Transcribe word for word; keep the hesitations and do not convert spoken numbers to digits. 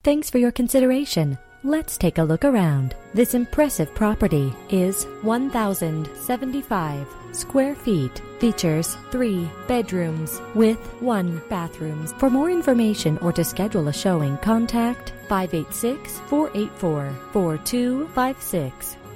Thanks for your consideration. Let's take a look around. This impressive property is one thousand seventy-five square feet. Features three bedrooms with one bathroom. For more information or to schedule a showing, contact five eight six, four eight four, four two five six.